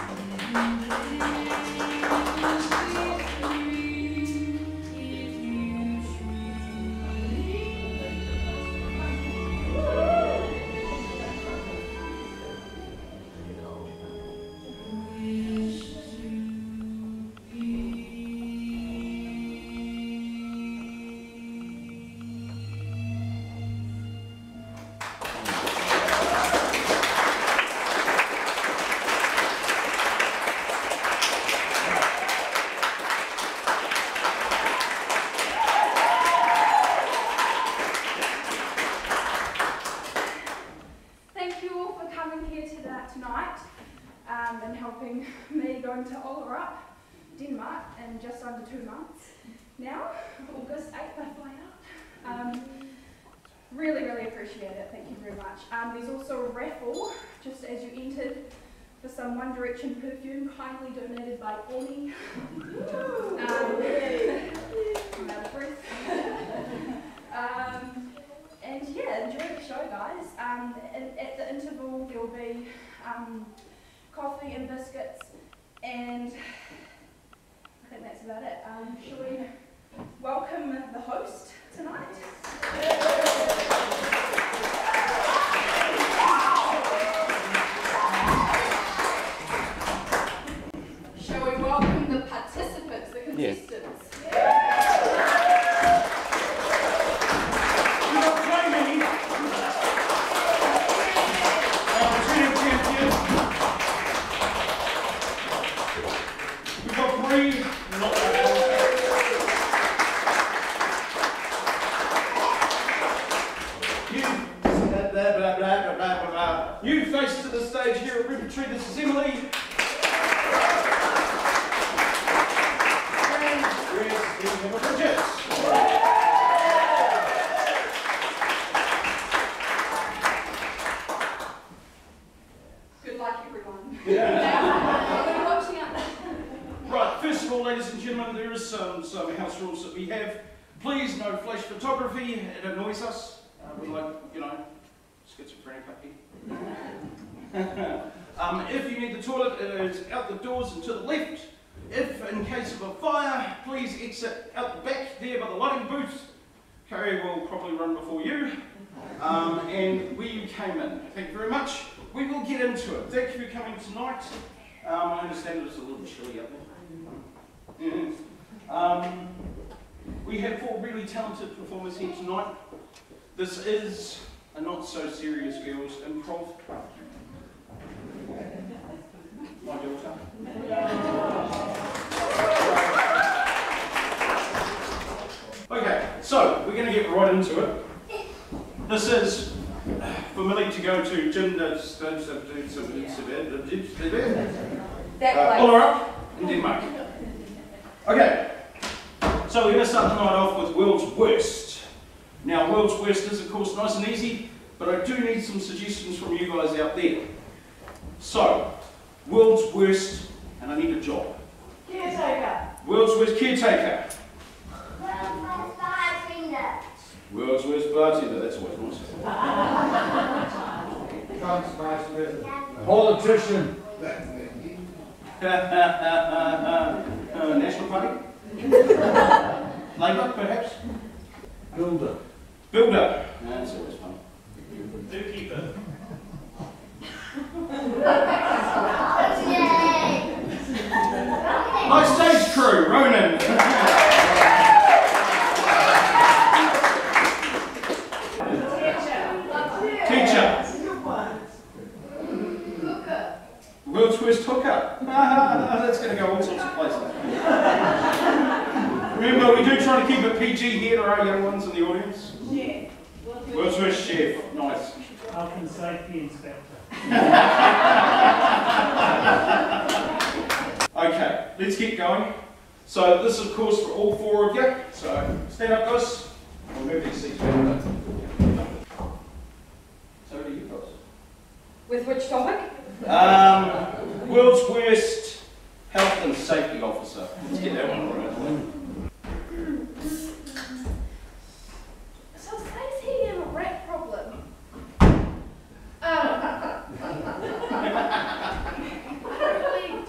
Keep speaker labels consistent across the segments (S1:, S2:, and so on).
S1: And helping me going to Ollerup, Denmark, in just under 2 months now. August 8th I fly out. Really, really appreciate it. Thank you very much. There's also a raffle, just as you entered, for some One Direction perfume, kindly donated by Annie. I'm out of breath. And yeah, enjoy the show, guys. At the interval, there'll be coffee and biscuits, and I think that's about it. Shall we welcome the host tonight? Shall we welcome the participants, the contestants?
S2: You face to the stage here at River Tree. This is Emily. And Bridget.
S1: Good luck, everyone.
S2: Yeah.
S1: Watching out.
S2: Right, first of all, ladies and gentlemen, there is some house rules that we have. Please, no flash photography. It annoys us. We like, schizophrenic up here. If you need the toilet, it is out the doors and to the left. If, in case of a fire, please exit out the back there by the lighting booth. Carrie will probably run before you. And where you came in. Thank you very much. We will get into it. Thank you for coming tonight. I understand it's a little chilly up there. Yeah. We have 4 really talented performers here tonight. This is a not so serious girls improv. My daughter. Okay, so we're going to get right into it. This is familiar to go to Jim Ollerup in Denmark. Okay, so we're going to start the night off with World's Worst. Now, World's Worst is, of course, nice and easy, but I do need some suggestions from you guys out there. So, World's Worst, and I need a job.
S3: Caretaker.
S2: World's Worst Caretaker.
S3: World's Worst Bartender.
S2: World's Worst Bartender, that's always nice.
S4: Politician.
S2: National Party? Labour, perhaps?
S4: Builder.
S2: Builder. That's always fun.
S5: Zookeeper.
S2: My stage crew, Ronan. Teacher. World's Worst Hooker. That's going to go all sorts of places. Remember, we do try to keep it PG here to our young ones in the audience.
S3: Yeah.
S2: World's Worst Chef. Nice.
S5: Health and Safety Inspector.
S2: Okay, let's get going. So this is, of course, for all 4 of you. So stand up, guys. We'll move these seats back a bit. So do you guys.
S1: With which topic?
S2: World's Worst Health and Safety Officer. Let's get that one right.
S1: So says he have a rat problem. I don't really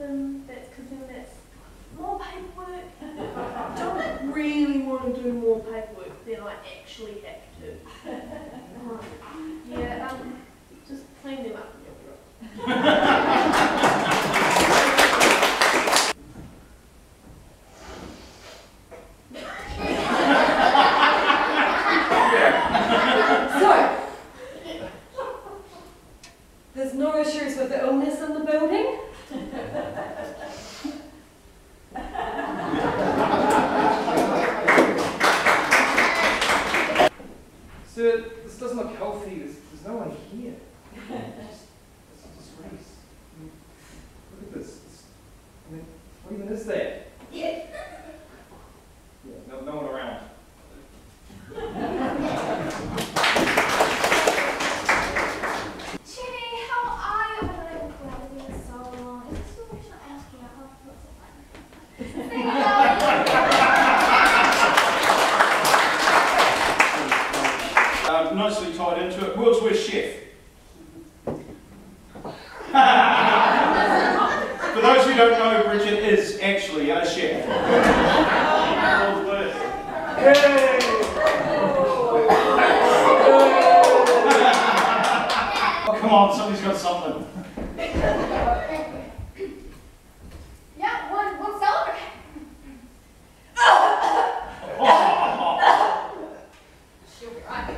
S6: them, because then that's more paperwork. I don't really want to do more paperwork than I actually have to. Yeah, just clean them up and you'll be right.
S7: So, there's no issues with the illness in the building?
S8: Sir, this doesn't look healthy. There's no one here. It's a disgrace. I mean, look at this. I mean, what even is that? Yeah, no one around.
S3: Jenny, how are you? I don't know why I've been so long. Is this what I should ask you?
S2: Nicely tied into it. World's worst chef. For those who don't know, Bridget is actually a chef. World's worst. Oh, come on, somebody's got something.
S3: Yeah, one celebrate. She'll be right.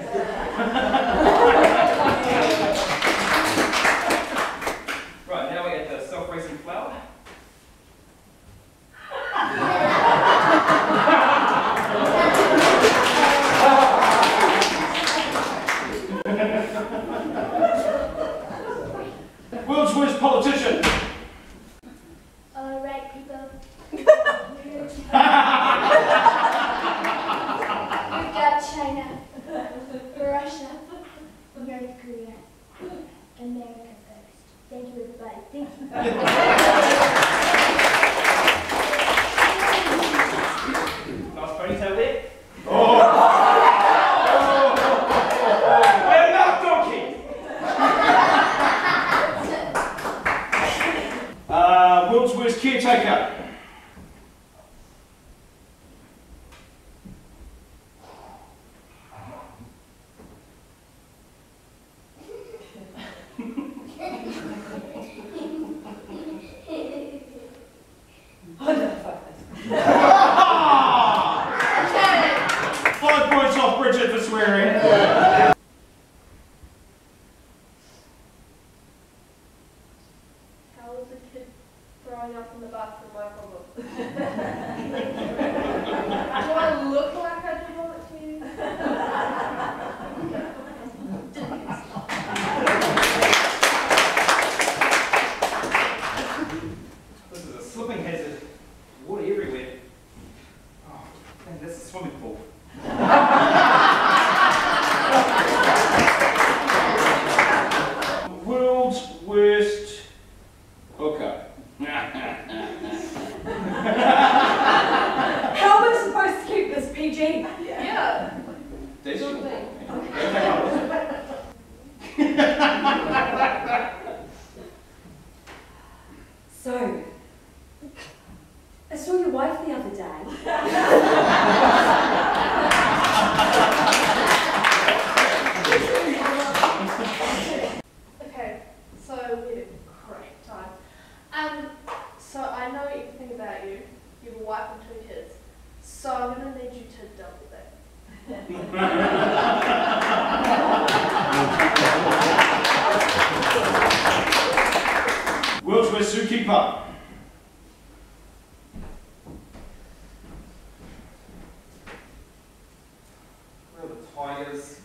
S8: Right, now we get the self-raising flour.
S2: World's worst politician.
S3: All right, people. We've got China, Russia, North Korea, America first. Thank you, everybody. Thank you.
S8: Nice ponytail there.
S2: Well, enough talking. World's worst caretaker.
S7: I know, fuck this.
S2: 5 points off Bridget for swearing.
S6: How is a kid throwing up in the bathroom my problem? Do I look like I did all it to you?
S8: This is a slipping hazard. Water everywhere. Oh, man, that's a swimming pool.
S2: World's worst hooker.
S7: How am I supposed to keep this PG?
S6: Yeah.
S2: That's your
S6: thing.
S7: So, I saw your wife the other day.
S6: Okay, so we had a great time. So I know everything about you. You have a wife and 2 kids. So I'm going to need you to double that.
S2: World's worst zookeeper.
S8: Where are the tigers?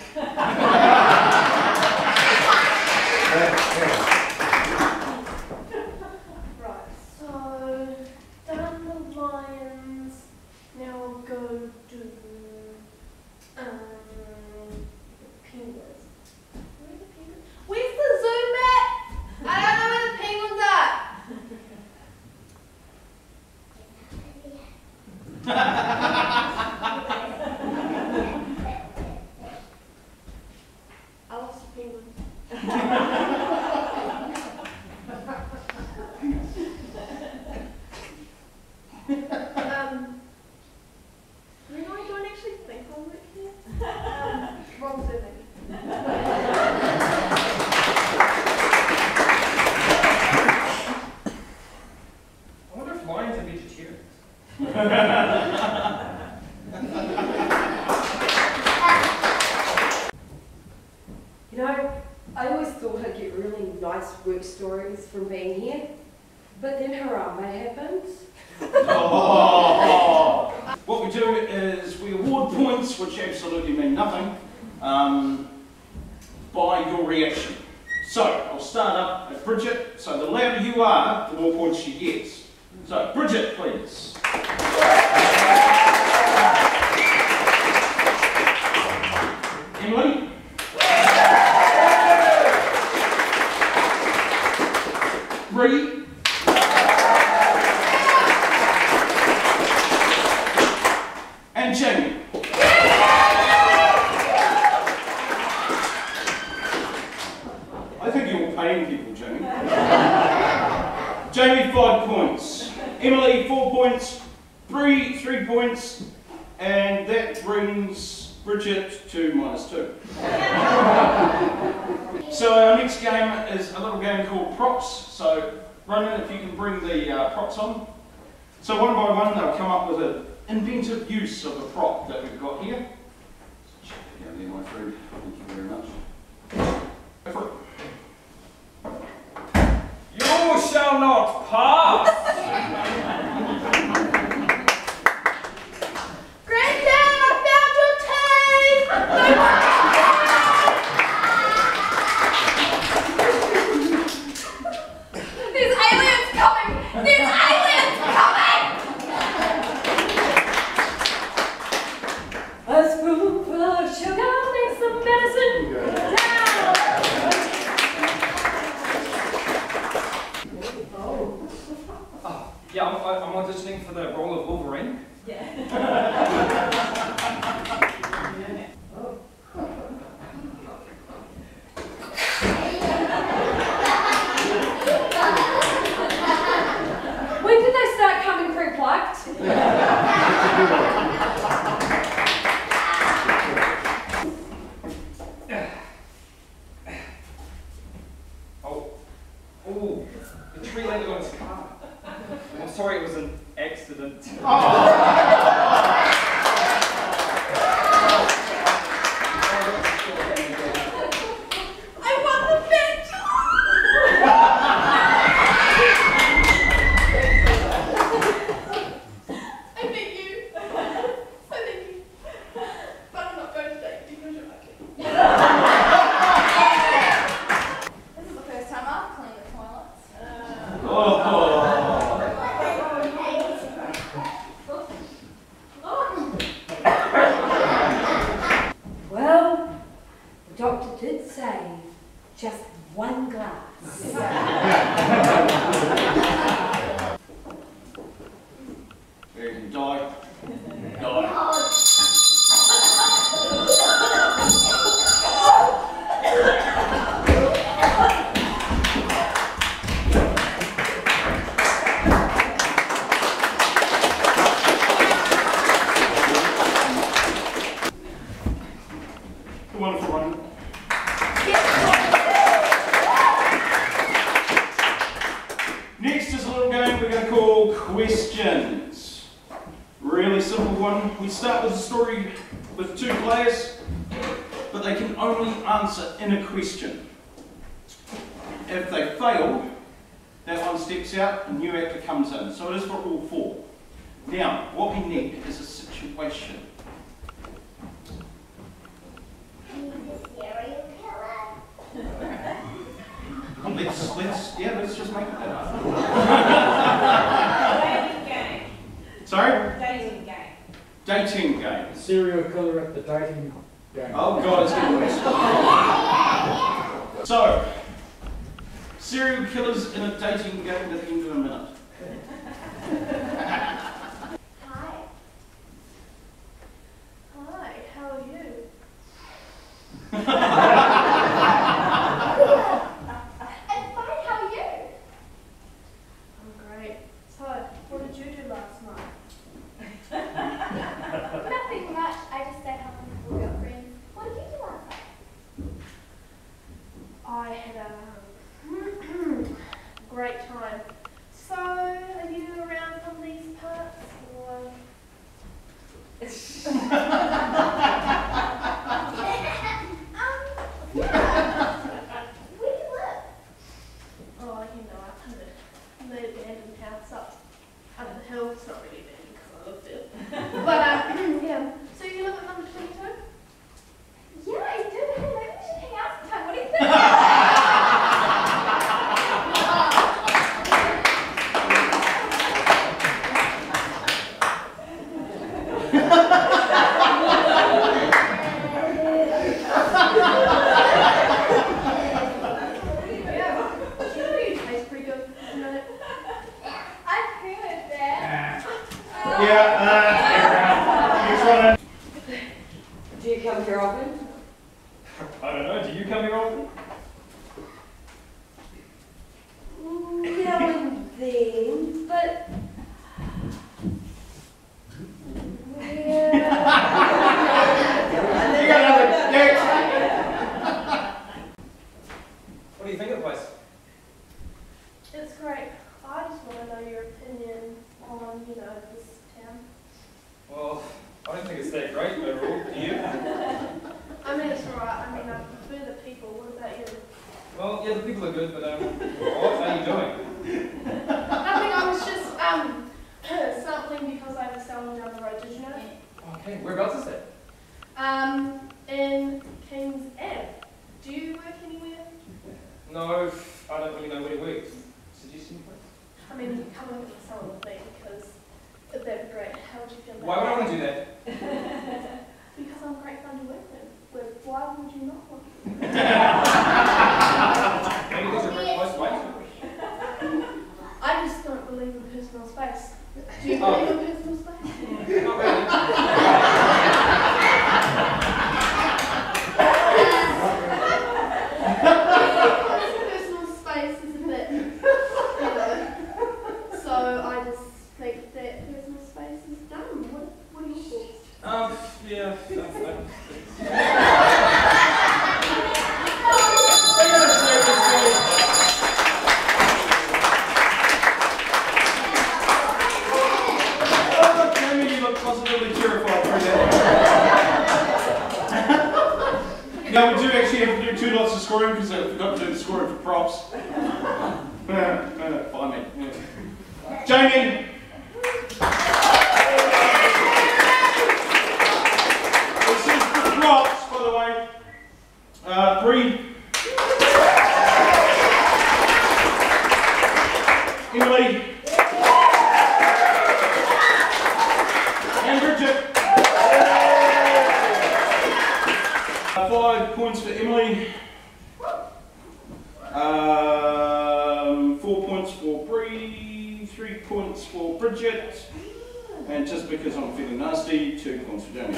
S6: Right, so done the lions. Now I'll go do the penguins. Where's the zoo mat? I don't know where the penguins are.
S7: being here. But then hurrah happens.
S2: Oh. What we do is we award points, which absolutely mean nothing, by your reaction. So, I'll start up at Bridget. So the louder you are, the more points she gets. So, Bridget, please. Emily? Bree? And Jamie. I think you're paying people, Jamie. Jamie, 5 points. Emily, 4 points. Bree, 3 points. And that brings Bridget to -2. So our next game is a little game called Props. So Ronan, if you can bring the props on. So one by one they'll come up with an inventive use of a prop that we've got here. Check it down there, my friend. Thank you very much. Go for it.
S8: You shall not pass!
S6: Granddad, I found your tape!
S1: There's aliens coming! There's aliens coming!
S7: A spoonful of sugar makes the medicine
S8: Yeah, I'm auditioning for the role of Wolverine.
S7: When did they start coming pre-plucked?
S8: Oh, the tree landed on his car. I'm sorry, it was an accident.
S6: I won the bet! I beat you. I beat you. But I'm not going to date because you're ugly. This is the first time I've cleaned the toilets.
S7: Well, the doctor did say just 1 glass.
S2: You can die. Die. Wonderful one. Next is a little game we're going to call Questions. Really simple one. We start with a story with 2 players, but they can only answer in a question. If they fail, that one steps out, a new actor comes in. So it is for all 4. Now, what we need is a situation. Let's just make it that.
S9: Dating game.
S2: Sorry?
S9: Dating game.
S2: Dating game.
S4: Serial killer at the dating game.
S2: Oh God, it's getting worse. So, serial killers in a dating game at the end of a minute.
S6: Hi. Hi, how are you?
S3: I'm fine, how are you?
S6: I'm great. So, what did you do last night?
S3: Nothing much, I just stayed home with my girlfriends. What did you do last night?
S6: I had a great time. So, are you around from these parts? Or...
S3: Yeah. Where do you live?
S6: Oh, you know, up in
S2: Next one.
S7: Do you come here often?
S8: I don't know, do you come here often?
S7: Now and then, but...
S2: You got another. Next.
S8: What do you think of the place?
S6: It's great. I just want to know your opinion on, this town.
S8: Well, I don't think it's that great overall. Do you?
S6: I mean, it's alright. I prefer the people. What about you?
S8: Well, yeah, the people are good, but what are you doing?
S6: Nothing. I was just sampling because I have a salon down the road. Did you know?
S8: Okay, whereabouts is that?
S6: In King's Ave. Do you work anywhere?
S8: No, I don't really know where he works. Suggest any place?
S6: I mean, come and get salon with me because that'd be great. How would you feel about
S8: Why would I want to do that?
S6: Because I'm great fun to work with. Why would you not want to?
S8: Maybe there's a very close way.
S6: I just don't believe in personal space. Do you believe in personal space?
S8: Not really.
S6: Personal space is a bit, so I just think that personal space is dumb. What are your thoughts?
S8: Yeah.
S2: Jamie, you look positively terrified through that. Now we do actually have to do 2 lots of scoring because I forgot to do the scoring for props. Fine, mate. Jamie! This is for props, by the way. 3. Emily. And Bridget. 5 points for Emily. 4 points for Bree. 3 points for Bridget. And just because I'm feeling nasty, 2 points for Jamie.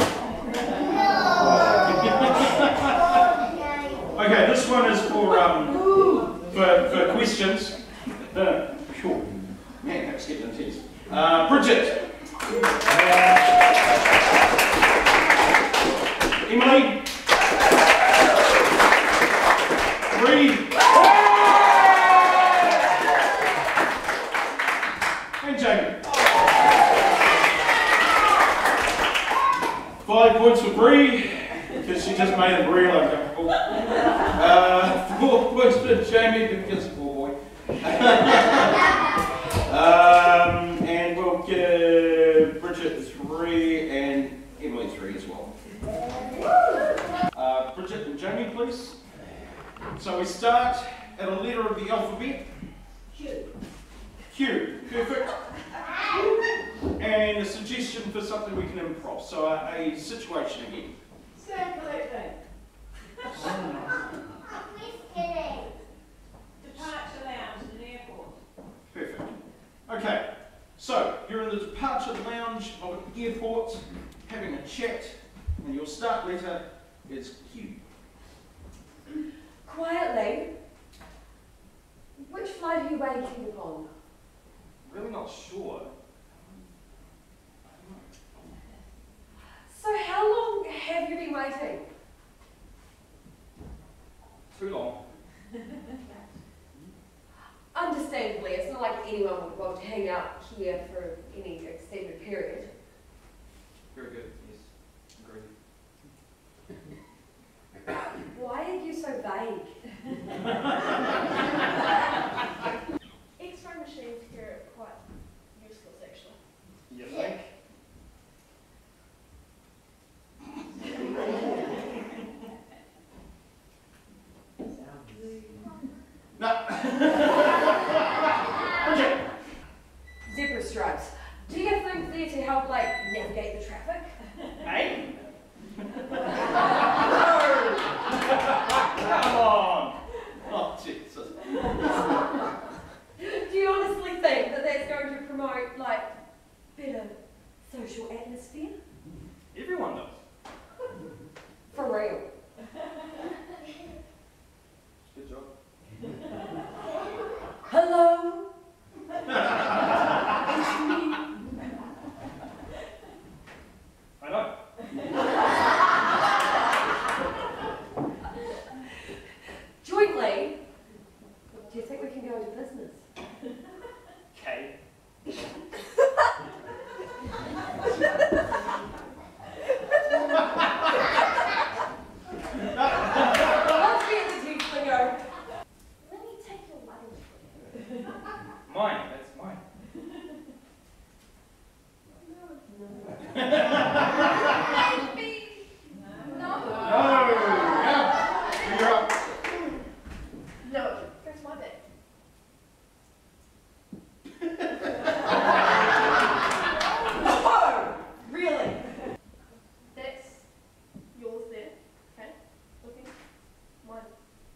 S2: Okay, this one is for questions. Sure. Man, that's getting intense. Bridget. Emily. Bree. And Jamie. 5 points for Bree, because she just made it real uncomfortable. 4 points for Jamie, because poor boy. And we'll give Bridget 3 and Emily 3 as well. Bridget and Jamie, please. So we start at a letter of the alphabet. Q. Q. Perfect. And a suggestion for something we can improv. So a situation again.
S9: Departure lounge at an airport.
S2: Perfect. Okay. So you're in the departure lounge of an airport, having a chat, and your start letter is Q.
S7: Quietly, which flight are you waiting upon?
S8: Really not sure.
S7: So how long have you been waiting?
S8: Too long.
S7: Understandably, it's not like anyone would want to hang out here for any extended period.
S8: Very good, yes. Agreed.
S7: Why are you so vague?
S6: X-ray machines here are quite useless, actually.
S8: You think?
S2: No. Bridget.
S7: Zebra stripes. Do you think they're to help, like, navigate the traffic?
S2: Hey? Come on. Oh, gee.
S8: mine. That's mine.
S1: No.
S2: No! Yeah. You're up.
S6: No, press my back.
S7: Oh, really?
S6: That's yours there. Okay? Looking. Mine.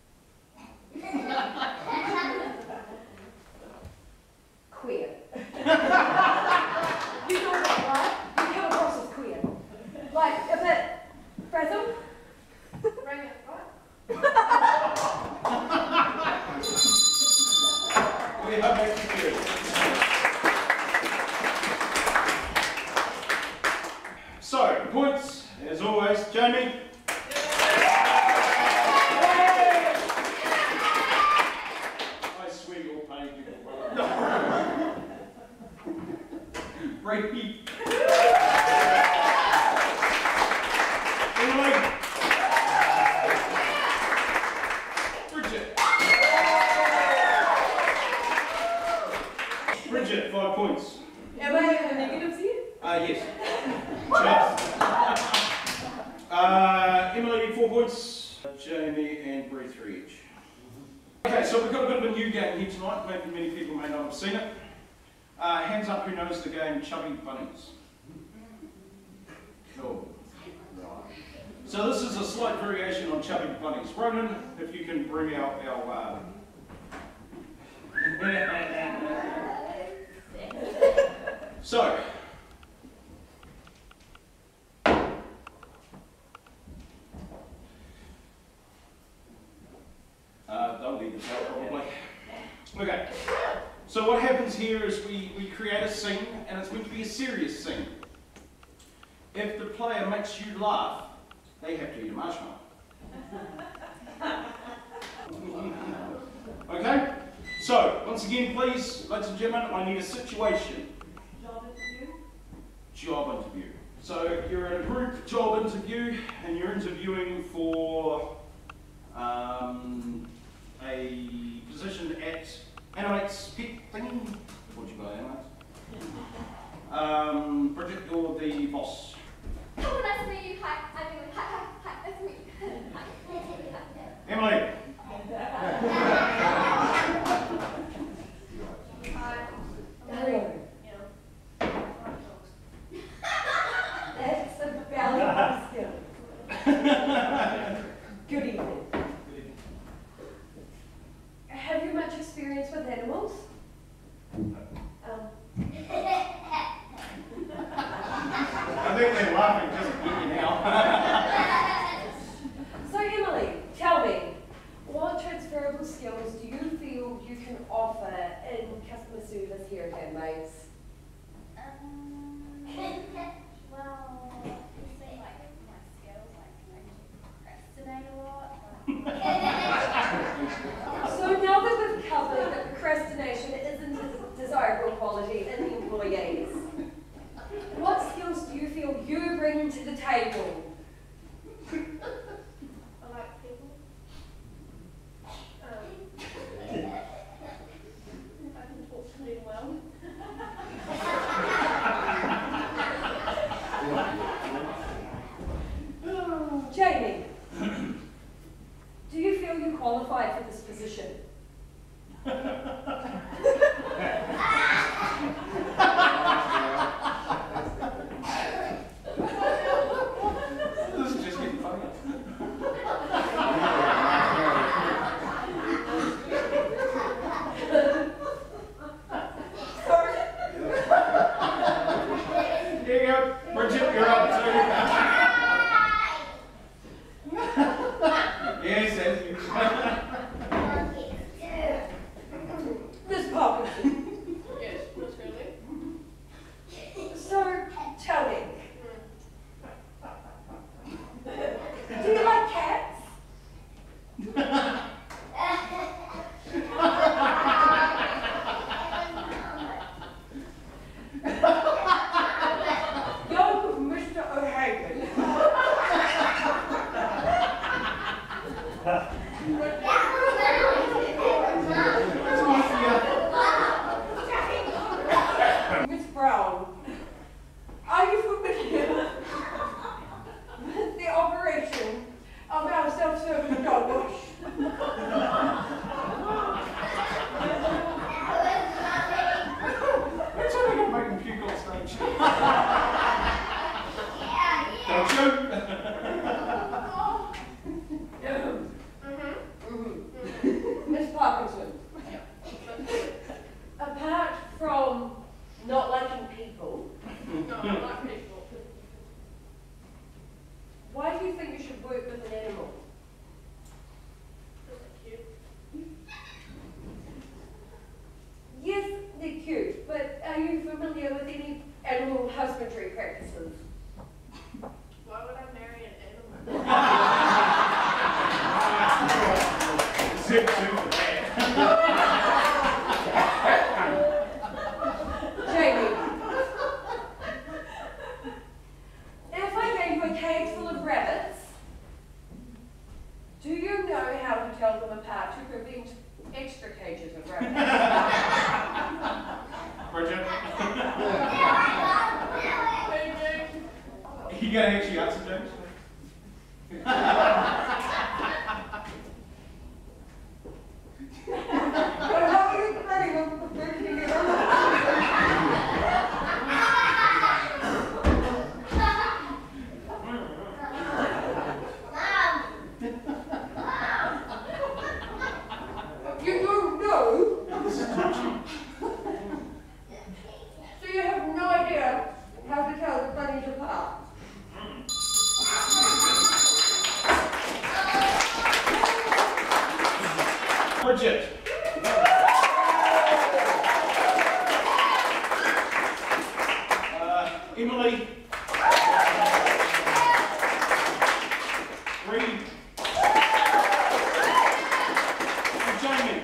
S7: Queer. You know that, right? You come across as queer. Like, a bit frazzled.
S6: Bring it, right?
S2: We have back to you. So, points, as always, Jamie. I swear you're paying people well. Brady. Emily. Bridget. Bridget, 5 points.
S7: Am I in the negatives here?
S2: Yes. Emily, 4 points. Jamie and Bree, 3 each. Okay, so we've got a bit of a new game here tonight. Maybe many people may not have seen it. Hands up who knows the game Chubby Bunnies. Cool. So this is a slight variation on Chubby Bunnies. Ronan, if you can bring out our... So, they'll leave this out probably. Okay, so what happens here is we create a scene, and it's meant to be a serious scene. If the player makes you laugh, they have to eat a marshmallow. Okay, so once again please, ladies and gentlemen, I need a situation.
S6: Job interview.
S2: Job interview. So you're in a group job interview and you're interviewing for a position at Animate's Pet Thing. What do you buy, Animate? Bridget, you're the boss.
S3: Oh, nice to meet you. Hi, I'm Emily. Hi, nice to meet you.
S2: Emily.
S7: Hello. That's a valuable skill. Good evening. Have you much experience with animals?
S2: I think they're laughing just at you now.
S7: So Emily, tell me, what transferable skills do you feel you can offer in customer service here at Handmaids?
S3: Well, obviously, like, my skills, like, I procrastinate a lot.
S7: So now that we've covered that procrastination isn't a desirable quality in employees, what skills do you feel you bring to the table?
S6: I like people. I can talk to them well.
S7: Jamie, do you feel you qualified for this position?
S2: Bridget? You gonna actually answer, James?
S7: You don't know? So you have no idea how to tell the bunnies apart?
S2: Bridget. Emily. Reed. Jamie.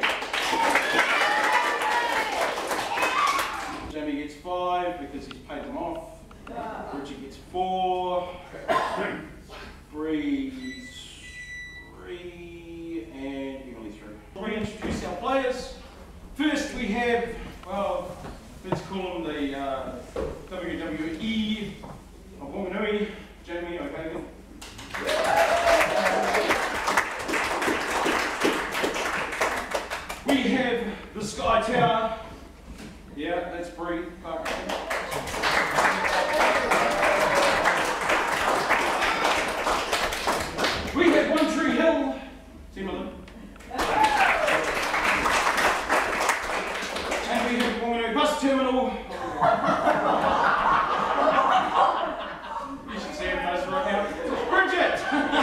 S2: Jamie gets 5 because he's paid them off. Bridget gets 4. Bree's 3. And Emily 3. We introduce our players. First we have, well, let's call him the WWE of Wanganui, Jamie O'Hagan. We have the Sky Tower. Yeah, that's Bree. We have One Tree Hill, Timberland. And we have Wanganui Bus Terminal. You should see her face right now. Bridget!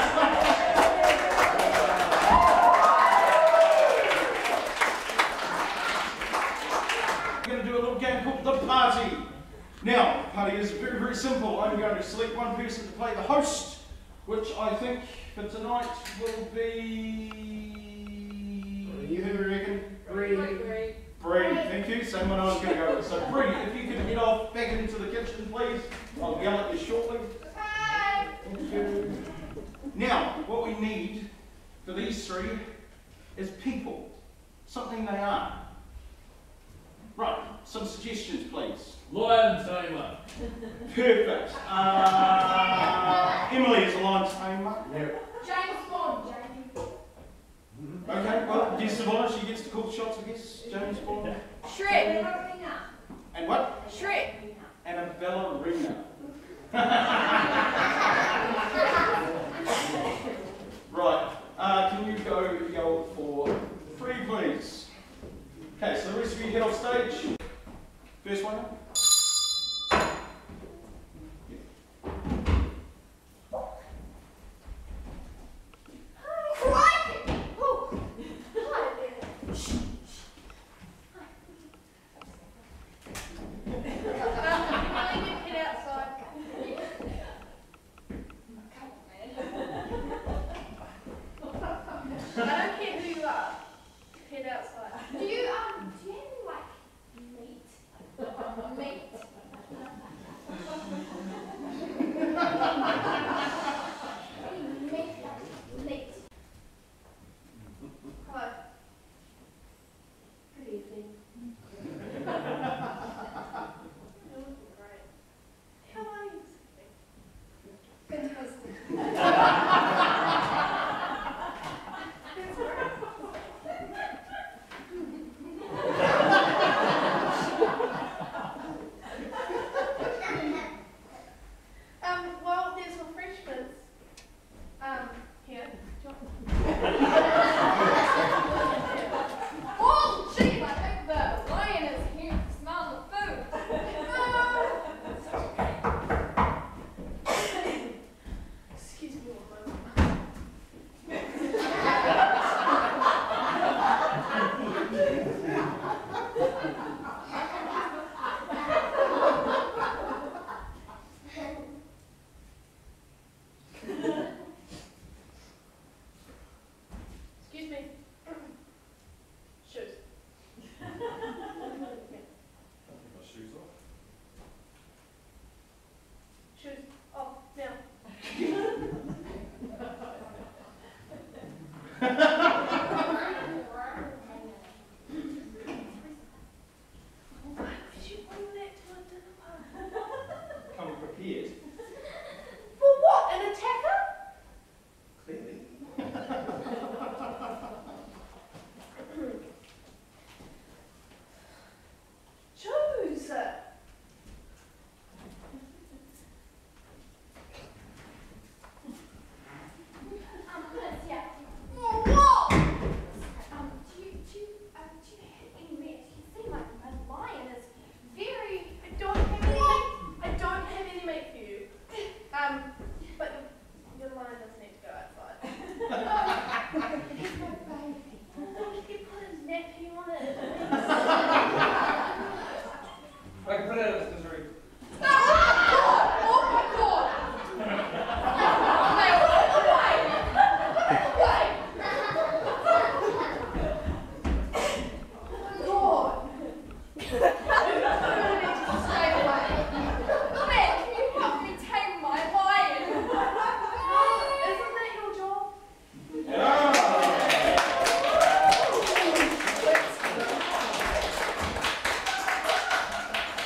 S2: We're going to do a little game called The Party. Now, the party is very, very simple. I'm going to select one person to play the host, which I think for tonight will be... Who do you reckon? Bree, thank you. Same one I was going to go with. So Bree, if you could head off back into the kitchen, please. I'll yell at you shortly. Thank you. Now, what we need for these 3 is people. Something they are. Right, some suggestions, please.
S4: Lion tamer.
S2: Perfect. Emily is a lion tamer.
S4: Yep.
S3: James Bond, Jamie.
S2: Okay, well, yes, Savannah, she gets to call the shots, I guess. James Bond.
S7: Shrek.
S2: And what?
S7: Shrek.
S2: And a ballerina. Right, can you go yell for 3, please? Okay, so the rest of you head off stage. First one.
S6: I don't care who you are. Head outside.
S3: Do you have any, like, meat?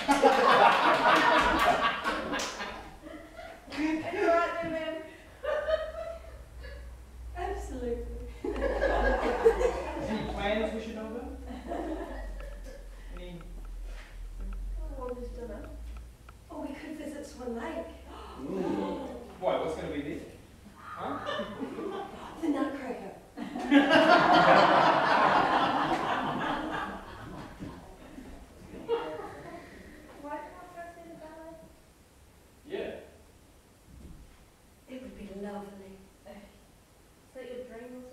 S6: you right there, ma'am?
S7: Absolutely.
S8: Any plans we should know about? Any?
S6: Well, this dinner.
S7: Oh, we could visit Swan Lake.
S8: Why, what's going to be there? Huh?
S7: The Nutcracker.
S6: Why can't I go see the ballet?
S8: Yeah.
S7: It would be lovely.
S6: Is that your dream or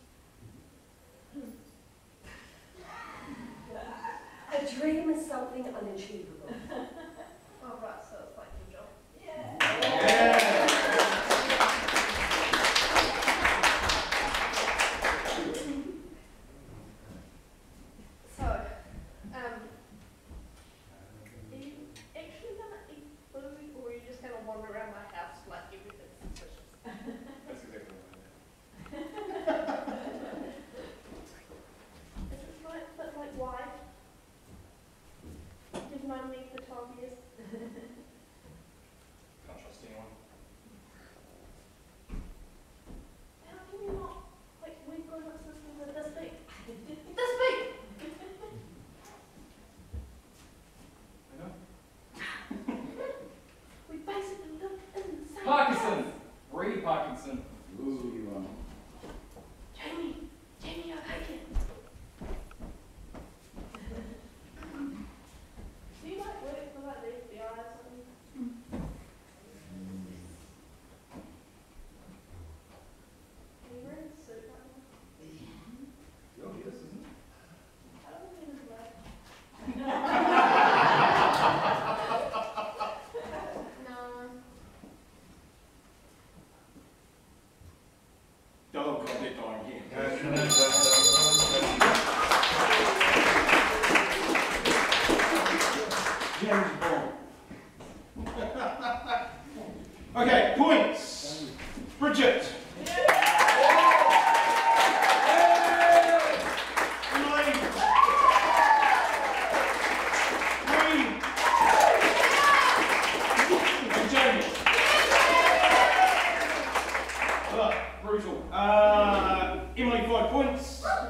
S6: something?
S7: A dream is something unachievable.
S6: Oh, right, so it's like your job.
S8: Yeah.
S6: So, are you actually gonna eat food, or are you just gonna wander around my house like everything's suspicious?
S8: That's exactly what
S6: Is this right, but like why? You've known me for 12 years.
S8: Can't trust anyone.
S6: How can you not? Like, we've grown up systems are this big. This big!
S8: I know.
S6: We basically live in the same
S8: Parkinson!
S6: house.
S8: Bree Parkinson.
S6: Jamie, you're cooking. Do you like work for like the FBI or something? Are you wearing a suit right now?
S8: Oh, yes, isn't it?
S6: I don't think it's black. No.
S2: Oh, God, they're dying here. James Bond. Okay, points. Bridget. Emily. Green. And Jamie. Brutal. Emily, 5 points.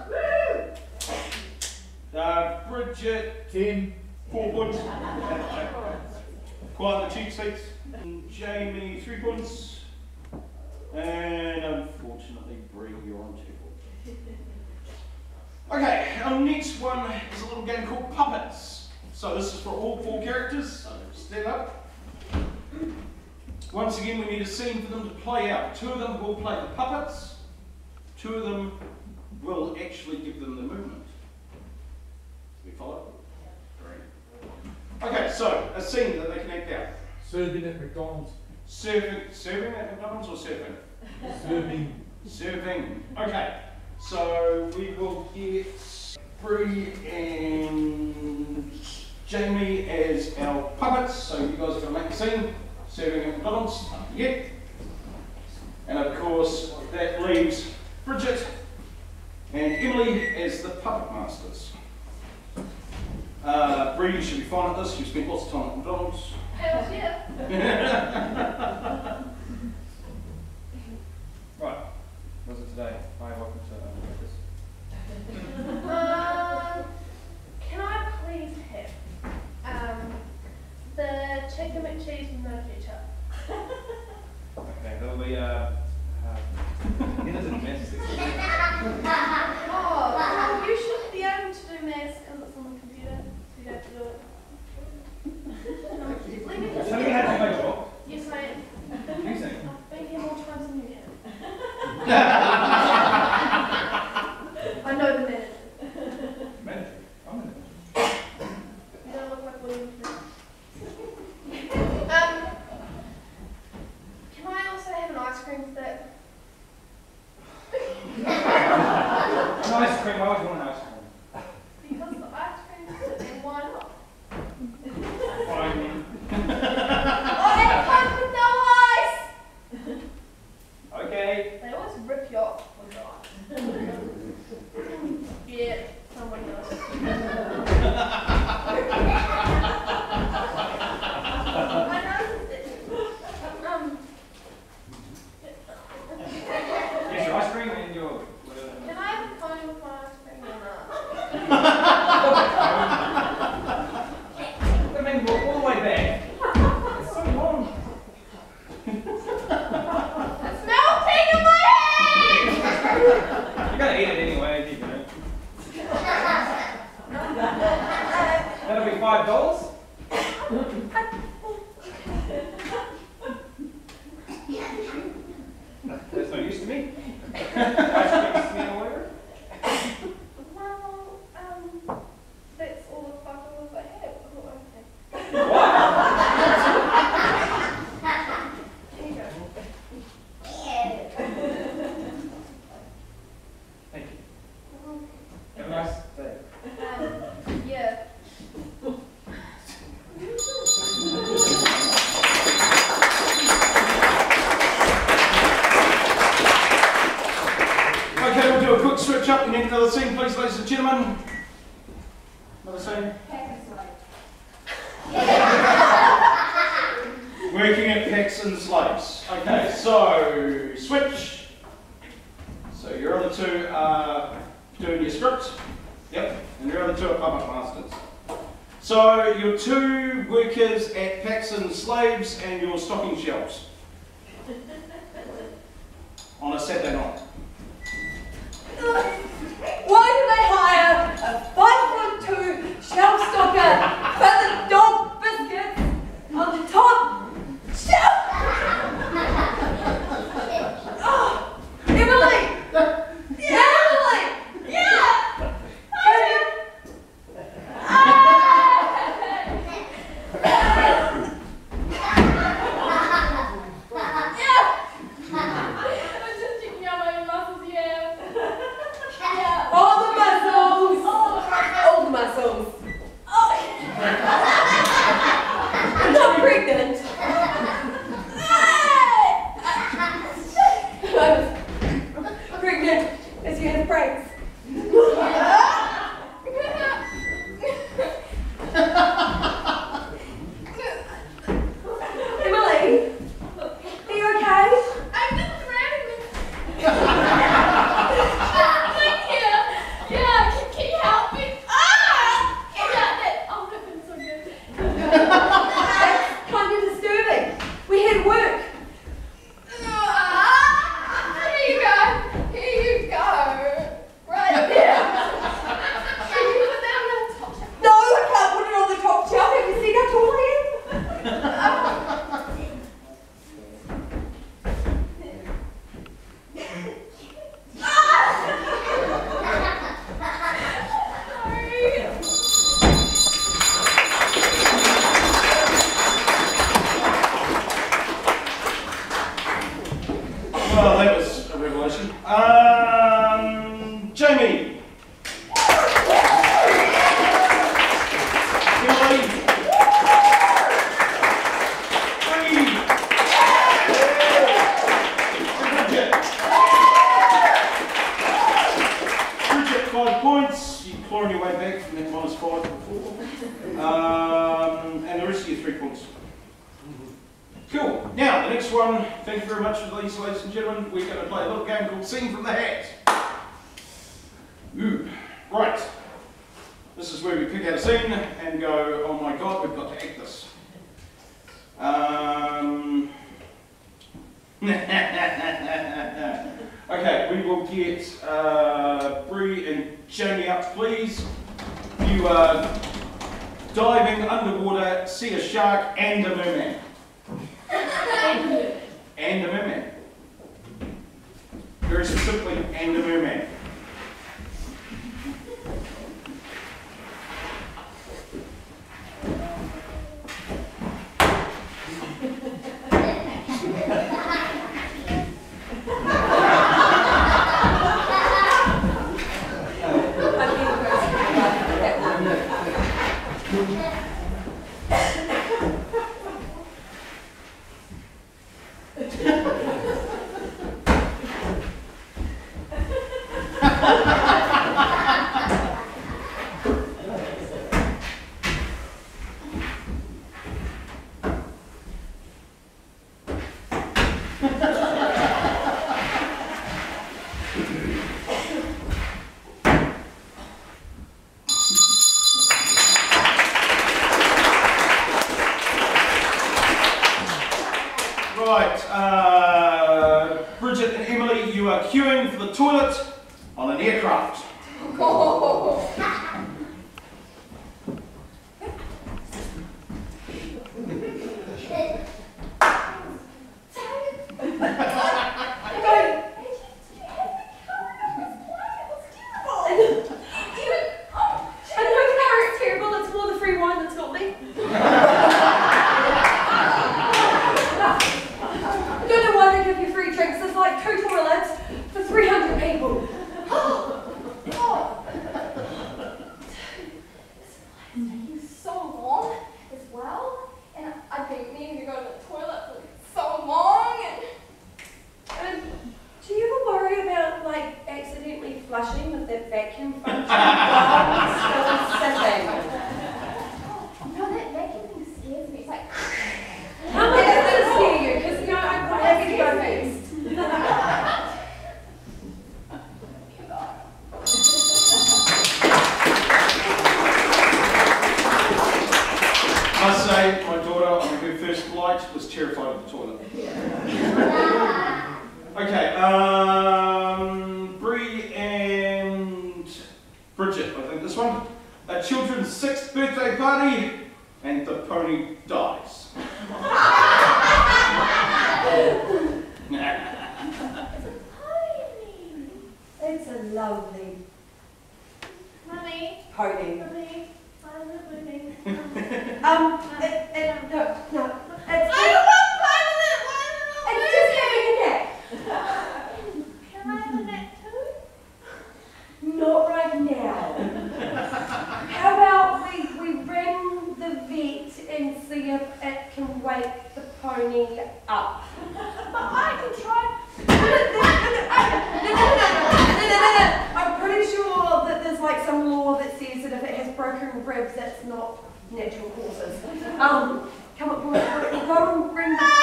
S2: Bridget,
S4: 10.
S2: 4 points. Quiet the cheek seats. Jamie, 3 points. And unfortunately, Bree, you're on 2 points. Okay, our next one is a little game called Puppets. So this is for all 4 characters. So stand up. Once again, we need a scene for them to play out. 2 of them will play the puppets. 2 of them will actually give them the movement. Do we follow? Great. Okay, so a scene that they can act out.
S4: Serving at McDonald's.
S2: Serving at McDonald's or surfing?
S4: Serving.
S2: Serving. Okay, so we will get Bree and Jamie as our puppets. So you guys are going to make a scene. Serving at McDonald's. Yep. And of course, that leaves Bridget and Emily as the puppet masters. Bree, you should be fine at this. You've spent lots of time at McDonald's.
S6: Hell yeah.
S8: Right. Was it today? Hi, welcome to breakfast.
S6: Can I please have the chicken McCheese with no ketchup?
S8: Okay, that'll be dinner's a mess.
S6: Oh, you should be able to do maths because it's on the computer, so you don't have to do it. Let me just
S8: Tell me how to do my job.
S6: Yes, I am.
S8: You say.
S6: I've been here more times than you have. I know the manager.
S8: Manager. I'm a manager.
S6: You don't look like William Smith. Can I also have an ice cream stick?
S8: An ice cream. I always want an ice cream.
S6: Because the ice cream stick, and why not?
S8: Fine.
S6: Oh, and Coke with no ice!
S8: Okay.
S6: They always rip you off with the ice. Yeah, someone else.
S2: That's no use to me. I should smell over.
S6: Well, that's all the buttons I have. Oh, okay. Here you go.
S8: Thank you. Have a nice day.
S6: Yeah.
S2: Okay, we'll do a quick switch up. We need another scene, please, ladies and gentlemen. Another scene. Working at packs and slaves. Okay, so switch. So your other two are doing your script. Yep, and your other two are puppet masters. So your two workers at packs and slaves and your stocking shelves on a Saturday night.
S7: Why do they hire a 5'2" shelf stocker for the dog biscuits on the top shelf? Oh, Emily! Emily! Yeah! Can you...
S6: I'm just checking out my muscles, yeah.
S7: All the muscles! All the muscles. I'm not pregnant. I was pregnant as you had breaks. Emily, are you okay?
S6: I'm just random. Thank you. Yeah, can you help me? Yeah, that. Oh, that feels so good.
S7: That's kind of disturbing. We had work.
S6: Here you go. Here you go. Right there. Can you put that on the top shelf?
S7: No, I can't put it on the top shelf. Have you seen how tall I am?
S2: Well, that was a revelation. Jamie. Emily. Bree. Bridget. Bridget, 5 points. You're clawing your way back from that -5 before. And the rest of you 3 points. Cool. Now, the next one, thank you very much for these, ladies and gentlemen. We're going to play a little game called Scene from the Hat. Ooh, right. This is where we pick out a scene and go, oh my god, we've got to act this. Okay, we will get Bree and Jamie up, please. You are diving underwater, see a shark and a merman. And a merman. Very specifically, and a merman. Right, Bridget and Emily, you are queuing for the toilet on an aircraft. must say, my daughter on her first flight was terrified of the toilet. Okay, Bree and Bridget, I think this one. A children's 6th birthday party and the pony dies.
S7: It's a lovely
S6: Mummy,
S7: pony.
S6: mummy, I'm a bunny.
S7: No,
S6: I
S7: it's
S6: want play with it. Why
S7: it's
S6: not?
S7: just having a nap.
S6: Can I have a nap too?
S7: Not right now. How about we ring the vet and see if it can wake the pony up?
S6: But I can try.
S7: No. I'm pretty sure that there's like some law that says that if it has broken ribs, that's not natural causes. Come on, we'll go and ring the...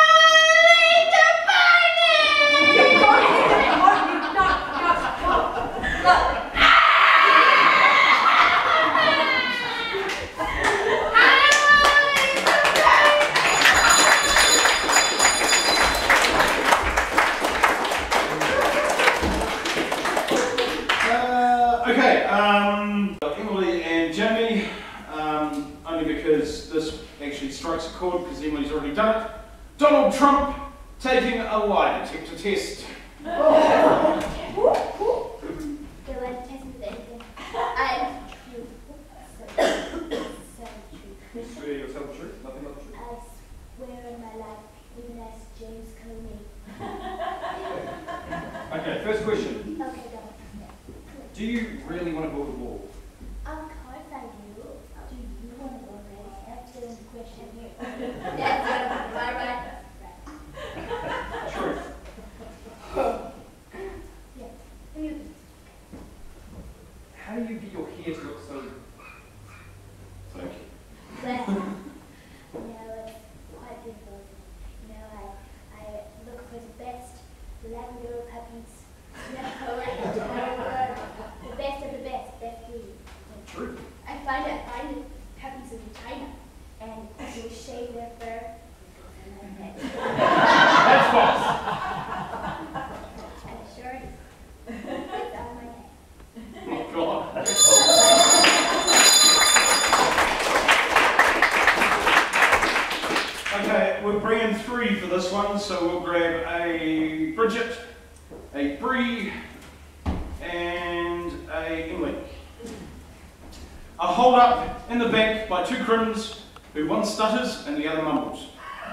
S2: Emily and Jamie, only because this actually strikes a chord because Emily's already done it. Donald Trump taking a lie detector test.
S3: Do I test with anything? I'm true. So true.
S8: Swear you'll tell the truth, nothing but the truth.
S3: I swear on my life, even as James Comey.
S8: Okay, first question.
S3: Okay, go.
S8: Do you really want to build a wall?
S3: Of course I do. Do you want to go next? That's the question here. That's right.
S8: Truth.
S3: Yeah.
S8: How do you get your hair to look so...
S2: Thank you.
S3: But, it's quite beautiful. I look for the best Labrador puppies. The best of the best breed.
S8: True.
S3: I find the puppies in China, and they shave their fur.
S8: That's false.
S3: I'm sure it's on my head.
S2: Oh God. Okay, we're bringing 3 for this one, so we'll grab a Bridget, a Bree, and a Emily. A hold up in the back by 2 crims who one stutters and the other mumbles.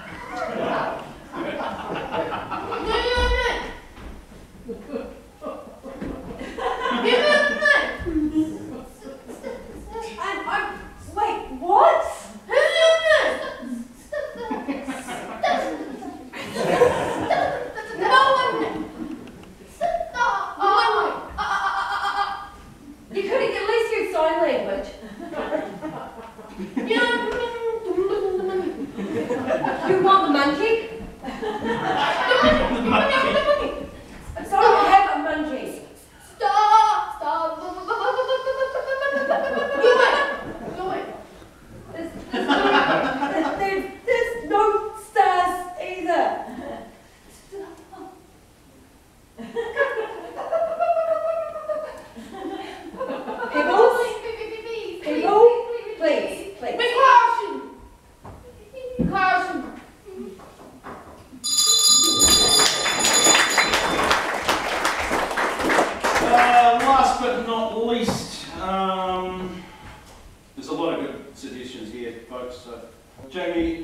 S7: Wait, what? You could at least use sign language. You want the monkey? So I have a monkey.
S6: Stop!
S7: There's no stars either. People, please.
S6: Caution!
S2: Last but not least, there's a lot of good suggestions here, folks. So, Jamie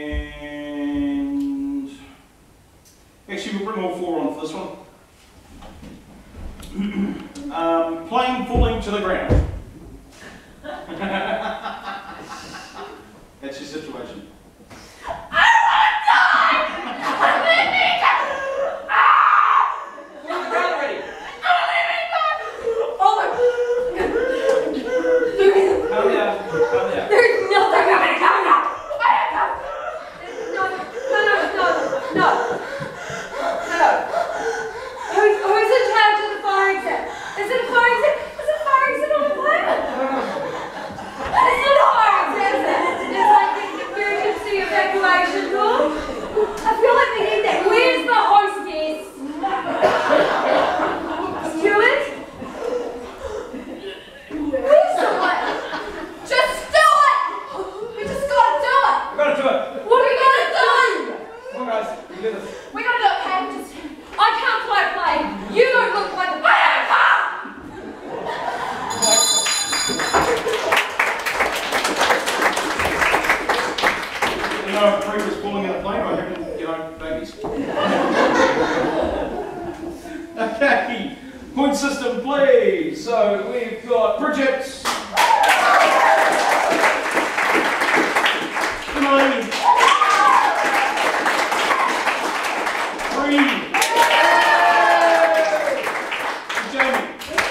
S2: and actually we'll bring all 4 on for this one. Plane falling to the ground. That's your situation.
S7: There's nothing of it. No. Who's in charge of the fire exit? Is it a fire exit? Is it a fire exit on the plane? It's not a fire exit, is it? It's like
S2: know, if Bree was falling in a plane, I haven't, you know, babies. Okay, point system, please. So we've got Bridget, Emily, Bree, Jamie.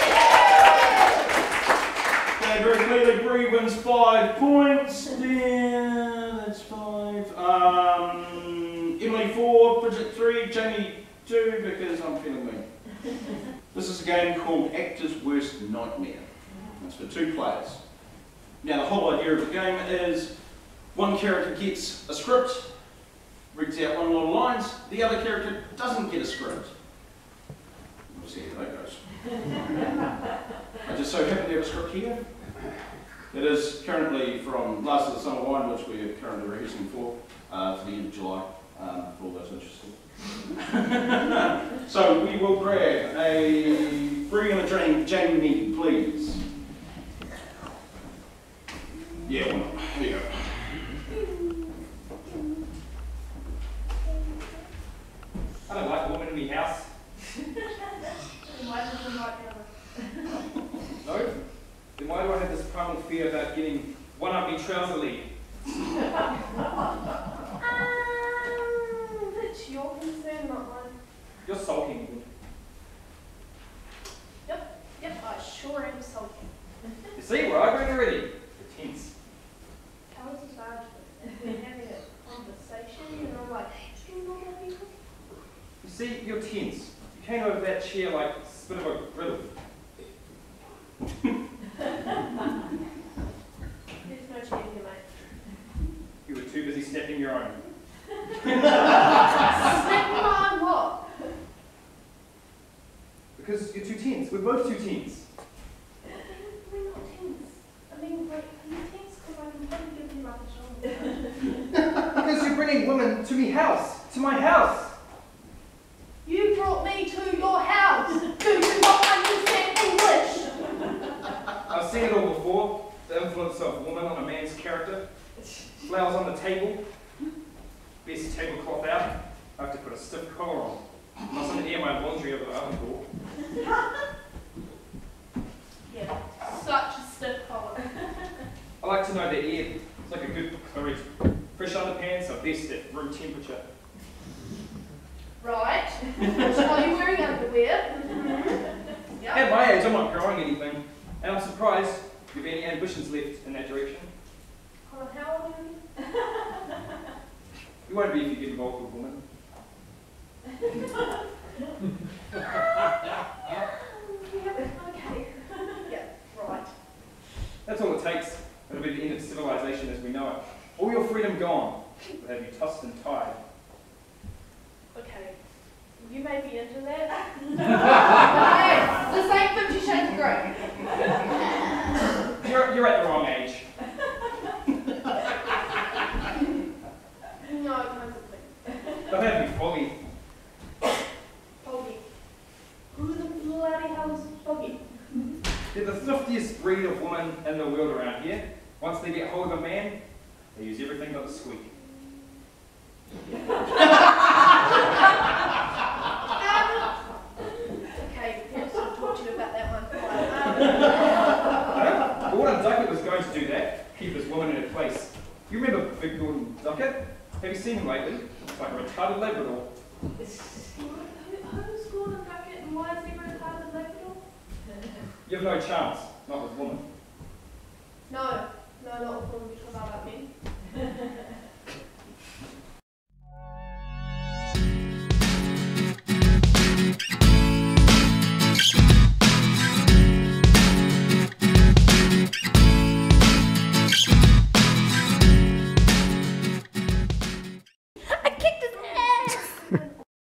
S2: Okay, very clearly Bree wins 5 points. Yeah, that's 5. Emily 4, Bridget 3, Jamie 2, because I'm feeling mean. This is a game called Actor's Worst Nightmare. It's for 2 players. Now the whole idea of the game is one character gets a script, reads out one lot of lines, the other character doesn't get a script. We'll see how that goes. I just so happen to have a script here. It is currently from Last of the Summer Wine, which we are currently rehearsing for the end of July, for all those interested. So we will grab a Bree and a Jamie, please. Yeah, why not? Here you go.
S8: I don't like a woman in my house.
S6: Why does it like
S8: No? Then why do I have this primal fear about getting one up in trouser league?
S6: That's your concern, not mine.
S8: You're sulking.
S6: Yep, I sure am sulking.
S8: You see, we're arguing already. You're tense.
S6: How is this argument? We're having a conversation and I'm like, do you not want to be quick?
S8: You see, you're tense. You came over that chair like a spit of a griddle.
S6: There's no chair here, mate.
S8: You were too busy snapping your own.
S6: Snapping my what?
S8: Because you're too tense. We're both too tense.
S6: We're not tense. I mean, like, are you tense? Because I can probably give you like a shoulder.
S8: Because you're bringing women to me house. To my house.
S6: You brought me to your house. Do you not understand English?
S8: I've seen it all before. The influence of woman on a man's character. Flowers on the table. Best tablecloth out. I have to put a stiff collar on. Mustn't air my laundry over the oven door.
S6: Yeah, such a stiff collar.
S8: I like to know the air. It's like a good curry. Fresh underpants are best at room temperature.
S6: Right. So are you wearing underwear? Mm-hmm.
S8: At
S6: Yep.
S8: my age, I'm not growing anything. And I'm surprised you have any ambitions left in that direction.
S6: Hold on, how old are you?
S8: You won't be if you get involved with a woman.
S6: Okay. Yeah, right.
S8: That's all it takes. It'll be the end of civilization as we know it. All your freedom gone. We'll have you tossed and tied.
S6: Okay. You may be into that.
S7: Hey, this ain't 50 Shades of Grey.
S8: You're at the wrong age.
S6: No, I can't think.
S8: Don't have me foggy.
S6: Foggy. Who the bloody hell is Foggy?
S8: They're the thriftiest breed of woman in the world around here. Once they get hold of a man, they use everything but the squeak.
S6: Okay, we'll sort of talk to you about that one.
S8: Gordon Duckett was going to do that, keep his woman in her place. You remember Big Gordon Duckett? Have you seen him lately? It's like a retarded Labrador.
S6: Who's Gordon Duckett and why is he retarded Labrador?
S8: You have no chance, not with woman.
S6: No, not with women because I like men.